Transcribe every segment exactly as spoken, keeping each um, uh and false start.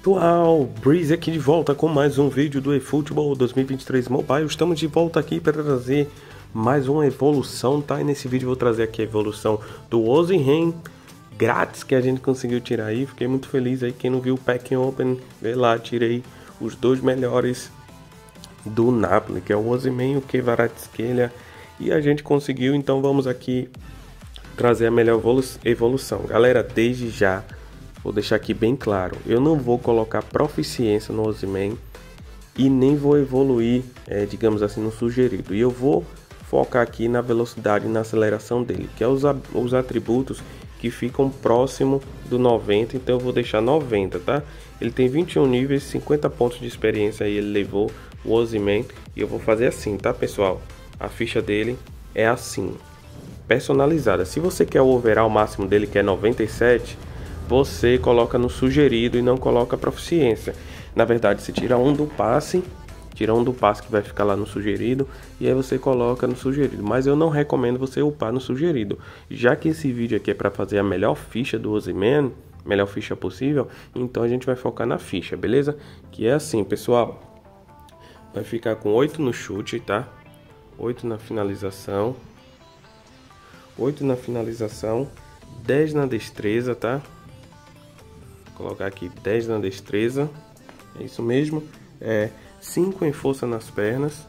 Pessoal, Breeze aqui de volta com mais um vídeo do eFootball dois mil e vinte e três Mobile. Estamos de volta aqui para trazer mais uma evolução, tá? E nesse vídeo eu vou trazer aqui a evolução do Osimhen grátis que a gente conseguiu tirar aí. Fiquei muito feliz aí, quem não viu o Packing Open, vê lá, tirei os dois melhores do Napoli, que é o Osimhen e o Kvaratskhelia. E a gente conseguiu, então vamos aqui trazer a melhor evolu evolução. Galera, desde já vou deixar aqui bem claro, eu não vou colocar proficiência no Osimhen e nem vou evoluir, é, digamos assim, no sugerido. E eu vou focar aqui na velocidade e na aceleração dele, que é os, os atributos que ficam próximo do noventa, então eu vou deixar noventa, tá? Ele tem vinte e um níveis, cinquenta pontos de experiência aí ele levou, o Osimhen, e eu vou fazer assim, tá, pessoal? A ficha dele é assim, personalizada. Se você quer o overall máximo dele, que é noventa e sete, você coloca no sugerido e não coloca proficiência. Na verdade, você tira um do passe, tira um do passe que vai ficar lá no sugerido, e aí você coloca no sugerido. Mas eu não recomendo você upar no sugerido, já que esse vídeo aqui é para fazer a melhor ficha do Osimhen, melhor ficha possível, então a gente vai focar na ficha, beleza? Que é assim, pessoal, vai ficar com oito no chute, tá? oito na finalização, oito na finalização, dez na destreza, tá? Vou colocar aqui dez na destreza, é isso mesmo, é cinco em força nas pernas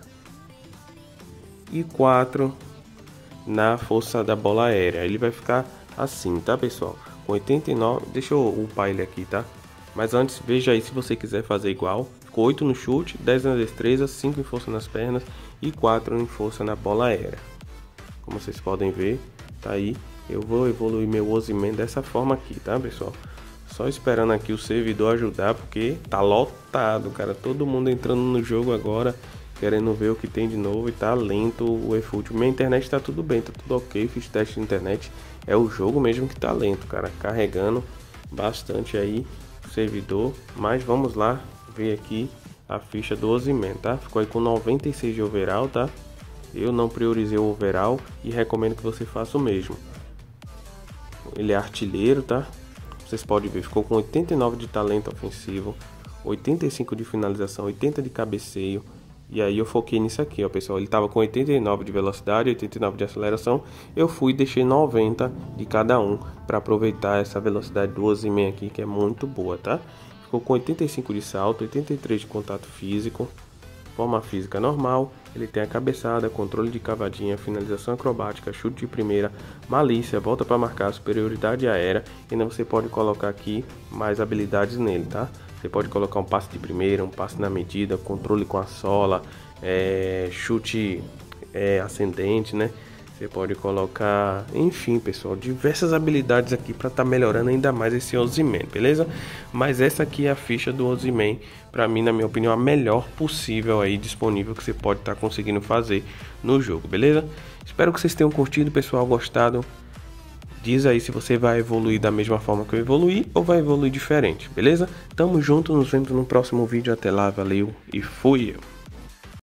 e quatro na força da bola aérea. Ele vai ficar assim, tá, pessoal? Com oitenta e nove, deixa eu upar ele aqui, tá? Mas antes, veja aí se você quiser fazer igual. Ficou oito no chute, dez na destreza, cinco em força nas pernas e quatro em força na bola aérea. Como vocês podem ver, tá aí. Eu vou evoluir meu Osimhen dessa forma aqui, tá, pessoal? Só esperando aqui o servidor ajudar, porque tá lotado, cara. Todo mundo entrando no jogo agora, querendo ver o que tem de novo, e tá lento o eFootball. Minha internet tá tudo bem, tá tudo ok, fiz teste de internet. É o jogo mesmo que tá lento, cara. Carregando bastante aí o servidor. Mas vamos lá ver aqui a ficha do Osimhen, tá? Ficou aí com noventa e seis de overall, tá? Eu não priorizei o overall e recomendo que você faça o mesmo. Ele é artilheiro, tá? Vocês podem ver, ficou com oitenta e nove de talento ofensivo, oitenta e cinco de finalização, oitenta de cabeceio. E aí eu foquei nisso aqui, ó, pessoal. Ele tava com oitenta e nove de velocidade, oitenta e nove de aceleração. Eu fui e deixei noventa de cada um para aproveitar essa velocidade do Osimhen aqui, que é muito boa, tá? Ficou com oitenta e cinco de salto, oitenta e três de contato físico, forma física normal. Ele tem a cabeçada, controle de cavadinha, finalização acrobática, chute de primeira, malícia, volta para marcar, superioridade aérea. E ainda você pode colocar aqui mais habilidades nele, tá? Você pode colocar um passe de primeira, um passe na medida, controle com a sola, é, chute é, ascendente, né? Você pode colocar, enfim, pessoal, diversas habilidades aqui para estar tá melhorando ainda mais esse Osimhen, beleza? Mas essa aqui é a ficha do Osimhen, para mim, na minha opinião, a melhor possível aí disponível que você pode estar tá conseguindo fazer no jogo, beleza? Espero que vocês tenham curtido, pessoal, gostado. Diz aí se você vai evoluir da mesma forma que eu evoluí ou vai evoluir diferente, beleza? Tamo junto, nos vemos no próximo vídeo. Até lá, valeu e fui!